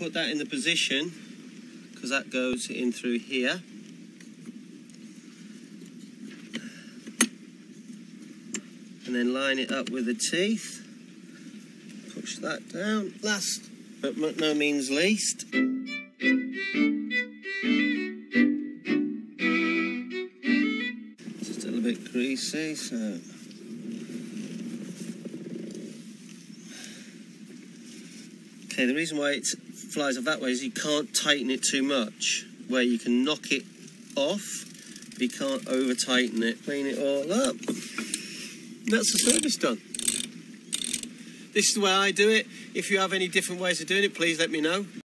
put that in the position, because that goes in through here. And then line it up with the teeth. Push that down. Last but no means least, just a little bit greasy, so okay, the reason why it flies off that way is you can't tighten it too much, where you can knock it off, but you can't over tighten it. Clean it all up. That's the service done. This is the way I do it. If you have any different ways of doing it, please let me know.